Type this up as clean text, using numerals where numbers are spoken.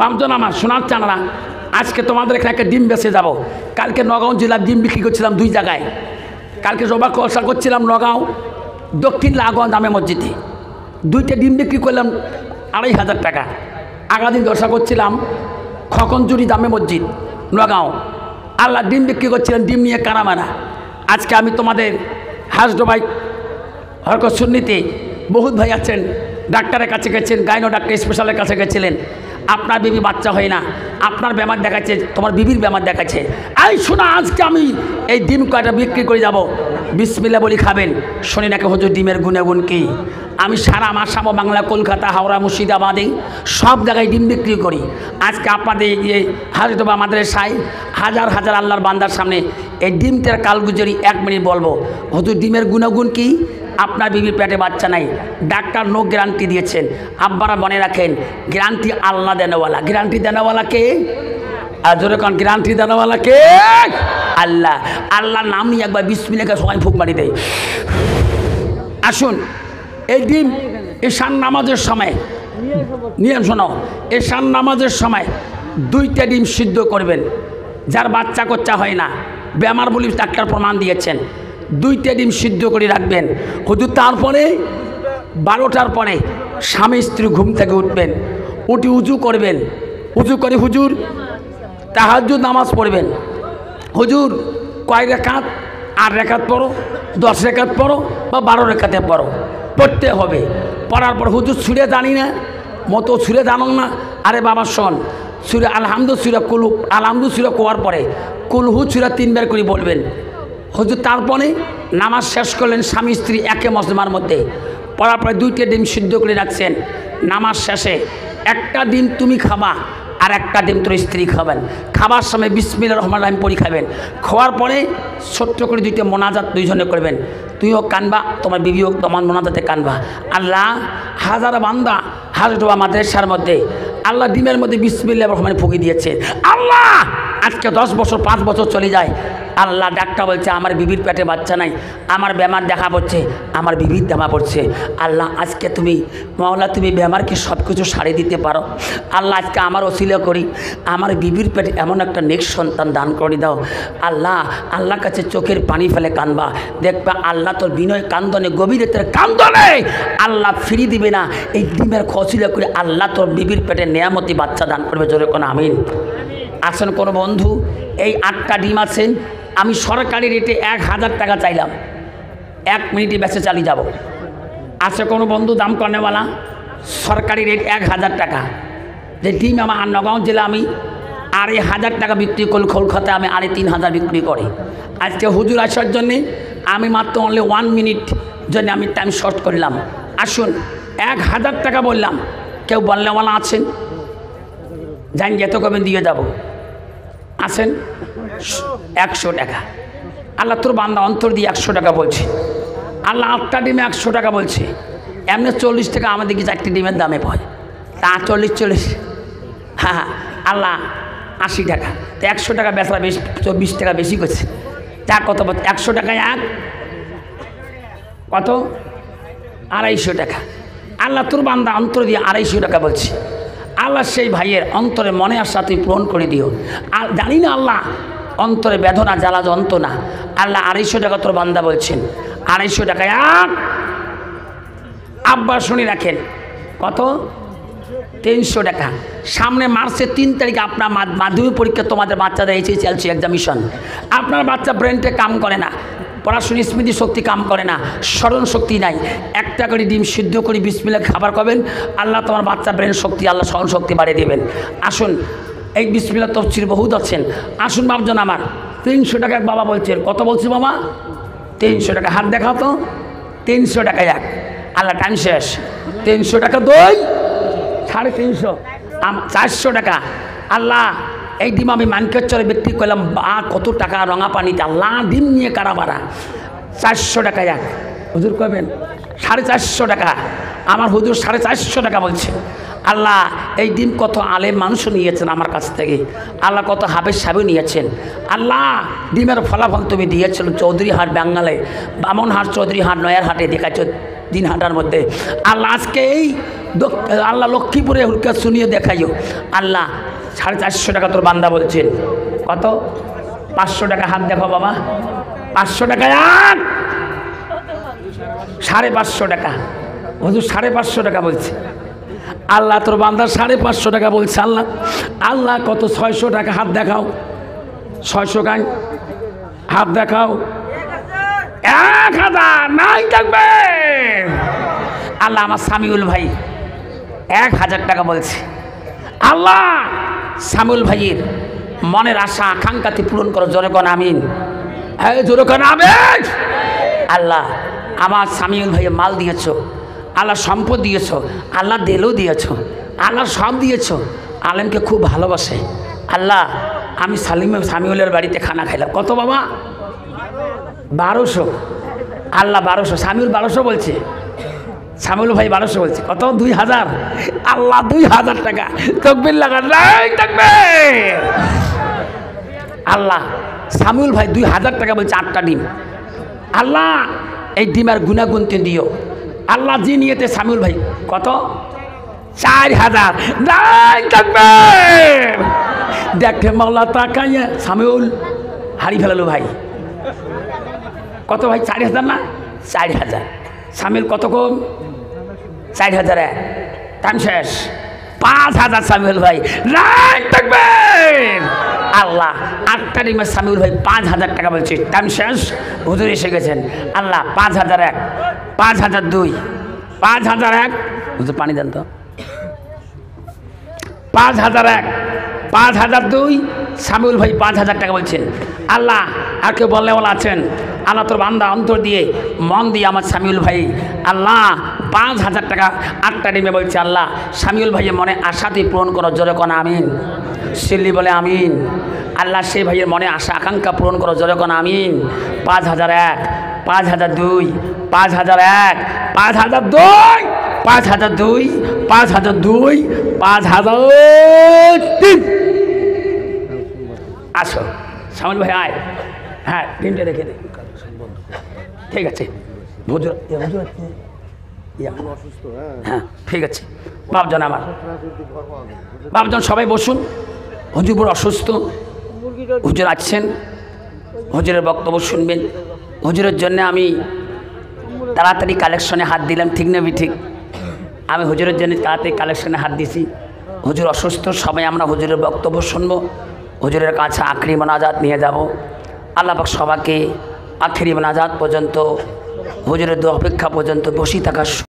বামজন আমার শোনার চানরা আজকে তোমাদের এখানে একটা ডিম বেঁচে যাব। কালকে নগাঁও জেলার ডিম বিক্রি করছিলাম 2 জায়গায়। কালকে জবা কলসা করছিলাম নগাঁও দক্ষিণ লাগোয়া জামে মসজিদে, 2টা ডিম বিক্রি করলাম 2500 টাকা। আগাদিন দশা করছিলাম খকনজুরি জামে মসজিদ নগাঁও, আল্লাহ ডিম বিক্রি করছিলেন, ডিম নিয়ে কারামারা। আজকে আমি তোমাদের হাসডোবাই হরকত সুন্নিতে বহুত ভাই আছেন, ডাক্তারের কাছে গেছেন, গাইনো ডাক্তার স্পেশালের কাছে গেছিলেন, আপনার বিবি বাচ্চা হয় না, আপনার বেমার দেখাচ্ছে, তোমার বিবির বেমার দেখাচ্ছে। এই শোনা, আজকে আমি এই ডিম কয়টা বিক্রি করে যাব, বিসমিল্লাহ বলি খাবেন। শুনি নাকি হুজুর ডিমের গুণাগুণ কি? আমি সারা আসাম, বাংলা, কলকাতা, হাওড়া, মুর্শিদাবাদে সব জায়গায় ডিম বিক্রি করি। আজকে আপনাদের এই হাজরতবা মাদ্রাসায় হাজার হাজার আল্লাহর বান্দার সামনে এই ডিমটার কালগুজরি 1 মিনিট বলবো। হুজুর ডিমের গুণাগুণ কি? আপনার বিবির পেটে বাচ্চা নাই, ডাক্তার নো গ্যারান্টি দিয়েছেন। আব্বারা মনে রাখেন, গ্যারান্টি আল্লাহ দেনওয়ালা। গ্যারান্টি দেনওয়ালা কে? আর জোরে কোন গ্যারান্টি দেনওয়ালা কে? আল্লাহ। আল্লাহর নাম নিয়ে একবার বিসমিল্লাহ সবাই ফুক মারি দেয়। আসুন, এই ডিম ঈশান নামাজের সময় নিয়ম শোনো, ঈশান নামাজের সময় 2টা ডিম সিদ্ধ করবেন। যার বাচ্চা কোচ্চা হয় না, বেমার বলি ডাক্তার প্রমাণ দিয়েছেন, 2টা ডিম সিদ্ধ করে রাখবেন। হুজুর তারপরে 12টার পরে স্বামী স্ত্রী ঘুম থেকে উঠবেন, উঠে উজু করবেন। উজু করে হুজুর তাহাজ্জুদ নামাজ পড়বেন। হুজুর কয় রাকাত? 8 রাকাত পড়ো, 10 রাকাত পড়ো বা 12 রাকাতে পড়ো, পড়তে হবে। পড়ার পর হুজুর সুরে জানি না, মতো সুরে জানো না, আরে বাবা শোন, সুরে আলহামদু সুরা কুলু, আলহামদু সুরা কোয়ার পরে কুলহু সুরা 3 বার করে বলবেন। হুজুর তারপরে নামাজ শেষ করলেন স্বামী স্ত্রী একে মজমার মধ্যে। পড়ার পরে 2টা ডিম সিদ্ধ করে রাখছেন। নামাজ শেষে একটা ডিম তুমি খাবা আর একটা ডিম তোর স্ত্রী খাবেন। খাবার সময় বিসমিল্লাহির রহমানির রহিম পড়ি খাবেন। খাওয়ার পরে ছোট্ট করে 2টা মোনাজাত 2জনে করবেন। তুইও কানবা, তোমার বিবিও তোমার মোনাজাতে কানবা। আল্লাহ, হাজার বান্দা হাজরতবা মাদ্রাসার মধ্যে আল্লাহ ডিমের মধ্যে বিসমিল্লাহির রহমানির ফুঁকি দিয়েছে। আল্লাহ, আজকে 10 বছর 5 বছর চলে যায়, আল্লাহ ডাক্তার বলছে আমার বিবির পেটে বাচ্চা নাই, আমার বেমার দেখা পড়ছে, আমার বিবির দেখা পড়ছে। আল্লাহ, আজকে তুমি মাওলা, তুমি বেমারকে সব কিছু সারিয়ে দিতে পারো। আল্লাহ, আজকে আমার ওসিলা করি, আমার বিবির পেটে এমন একটা নেক্সট সন্তান দান করে দাও। আল্লাহ, আল্লাহর কাছে চোখের পানি ফেলে কানবা, দেখবা আল্লাহ তোর বিনয় কান্দনে, গভীরতার কান্দনে আল্লাহ ফিরিয়ে দিবে না। এই ডিমের খসিলা করে আল্লাহ তোর বিবির পেটে নেয়ামতি বাচ্চা দান করবে। জোরে কোন আমিন। আসেন কোনো বন্ধু, এই 8টা ডিম আছেন, আমি সরকারি রেটে 1000 টাকা চাইলাম, 1 মিনিটে বেঁচে চালিয়ে যাব। আছে কোনো বন্ধু দাম করেওয়ালা? সরকারি রেট 1000 টাকা। যে ডিম আমার নগাঁও জেলা আমি 2500 টাকা বিক্রি করি, কলকাতা আমি 3000 বিক্রি করি। আজকে হুজুর আসার জন্যে আমি মাত্র অনলি 1 মিনিট জন্য আমি টাইম শর্ট করলাম। আসুন, 1000 টাকা বললাম, কেউ বললেওয়ালা আছেন? জানি যেত কবে দিয়ে যাব। আসেন 100 টাকা। আল্লাহ তোর বান্দা অন্তর দিয়ে 100 টাকা বলছে। আল্লাহ 8টা ডিমে 100 টাকা বলছে। এমনি 40 টাকা আমাদের কি 4টি ডিমের দামে পায়, তা 40। হ্যাঁ, আল্লাহ 80 টাকা। তো 100 টাকা বেচা বেশি, 20 টাকা বেশি করছে। যা কত 100 টাকায় কত? 250 টাকা। আল্লাহ তোর বান্দা অন্তর দিয়ে 250 টাকা বলছে। আল্লাহ সেই ভাইয়ের অন্তরে মনে আসা তুই পূরণ করে দিও। আর জানি না আল্লাহ অন্তরে বেদনা জ্বালা যন্ত্রণা, আল্লাহ 250 টাকা তোর বান্দা বলছেন। 250 টাকায় আব্বা শুনে রাখেন কত? 300 টাকা। সামনে মার্চের 3 তারিখে আপনার মাধ্যমিক পরীক্ষা, তোমাদের বাচ্চাদের HSLC এক্সামিশন। আপনার বাচ্চা ব্রেনটে কাম করে না, পড়াশোনা স্মৃতি শক্তি কাম করে না, স্মরণ শক্তি নাই। 1টা করে ডিম সিদ্ধ করে বিসমিল্লাহ খাবার খাবেন, আল্লাহ তোমার বাচ্চা ব্রেন শক্তি, আল্লাহ স্মরণ শক্তি বাড়িয়ে দেবেন। আসুন, এই বিসমিল্লাহ তফসির বহুত আছেন। আসুন বাবজন আমার, 300 টাকা এক বাবা বলছেন। কত বলছি বাবা? 300 টাকা। হাত দেখাও তো। 300 টাকা 1। আল্লাহ টাইম শেষ। 300 টাকা 2, 350, 400 টাকা। আল্লাহ, এই ডিম আমি মানকের চরে বিক্রি করলাম, কত টাকা রঙা পানিতে। আল্লাহ, ডিম নিয়ে কারাবারা। 400 টাকা 1। হুজুর কবেন 450 টাকা। আমার হুজুর 450 টাকা বলছে। আল্লাহ, এই ডিম কত আলেম মানুষও নিয়েছেন আমার কাছ থেকে। আল্লাহ, কত হাবেজ সাহেবও নিয়েছেন। আল্লাহ, ডিমের ফলাফল তুমি দিয়েছিল চৌধুরীহাট বাঙ্গালে, বামনহাট, চৌধুরীহাট, নয়ারহাটে দেখাচ্ছ 3 হাটার মধ্যে। আল্লাহ, আজকে এই আল্লাহ লক্ষ্মীপুরে হুলকা শুনিয়ে দেখাইও। আল্লাহ 450 টাকা তোর বান্দা বলছেন। কত? 500 টাকা হাত দেখো বাবা। 500 টাকা আর 550 টাকা। হুজুর 550 টাকা বলছে। আল্লাহ তোর বান্দা 550 টাকা বলছে। আল্লাহ আল্লাহ কত? 600 টাকা হাত দেখাও। 600 টাকা হাত দেখাও। 1000 নাই থাকবে। আল্লাহ আমার সামিউল ভাই 1000 টাকা বলছে। আল্লাহ সামিউল ভাইয়ের মনের আশা আকাঙ্ক্ষাতে পূরণ করো। জোরে কোন আমিন। হ্যাঁ জোরে কোন আমিন। আল্লাহ আমার সামিউল ভাইয়ে মাল দিয়েছ, আল্লাহ সম্পদ দিয়েছ, আল্লাহ দেলও দিয়েছ, আল্লাহ সব দিয়েছ। আলেমকে খুব ভালোবাসে। আল্লাহ আমি সামিউলের বাড়িতে খানা খাইলাম। কত বাবা? 1200। আল্লাহ 1200। সামিউল 1200 বলছে। সামিউল ভাই 1200 বলছে। কত? 2000। আল্লাহ 2000 টাকা। তাকবীর লাগান। তাকবীর। আল্লাহ সামিউল ভাই 2000 টাকা বলছে 8টা ডিম। আল্লাহ এই ডিমের গুণাগুনতে দিও। আল্লাহ জি নিয়েতে সামিউল ভাই কত? 4000। তাকবীর। দেখে মাওলা তাকাইয়া সামিউল হারি ফেলালো ভাই। কত ভাই? 4000 না? 4000। সামিউল কত কম? 4001। টাইম শেষ। 5000 সামিউল ভাই। তাকবীর। আল্লাহ 8টা ডিমের সামিউল ভাই 5000 টাকা বলছে। টাইম শেষ। হুজুর এসে গেছেন। আল্লাহ 5001, 5002, 5001। হুজুর পানি দেন তো। 5001, 5002। সামিউল ভাই 5000 টাকা বলছেন। আল্লাহ আর কেউ বললে বলা আছেন? আল্লাহ তোর বান্দা অন্তর দিয়ে মন দিয়ে আমার সামিউল ভাই আল্লাহ 5000 টাকা 8টা ডিমে বলছে। আল্লাহ সামিউল ভাইয়ের মনে আশাতে পূরণ করো। জোরে কোন আমিন। সিল্লি বলে আমিন। আল্লাহ সেই ভাইয়ের মনে আশা আকাঙ্ক্ষা পূরণ করো। জোরে কোন আমিন। 5001, 5002, 5001, 5002, 5002, 5002, 5003। আসো সামিউল ভাই আয়। হ্যাঁ তিনটে রেখে দে। ঠিক আছে হুজুর। হ্যাঁ ঠিক আছে বাপজন আমার। বাপজন সবাই বসুন। হুজুর বড় অসুস্থ। হুজুর আসছেন, হুজুরের বক্তব্য শুনবেন। হুজুরের জন্য আমি তাড়াতাড়ি কালেকশনে হাত দিলাম। ঠিক না ঠিক? আমি হুজুরের জন্য তাড়াতাড়ি কালেকশনে হাত দিছি। হুজুর অসুস্থ। সবাই আমরা হুজুরের বক্তব্য শুনবো। হুজুরের কাছে আখরি মোনাজাত নিয়ে যাব। আল্লাহ পাক সবাইকে আখরি মোনাজাত পর্যন্ত হুজুরের দোয়া অপেক্ষা পর্যন্ত বসে থাকার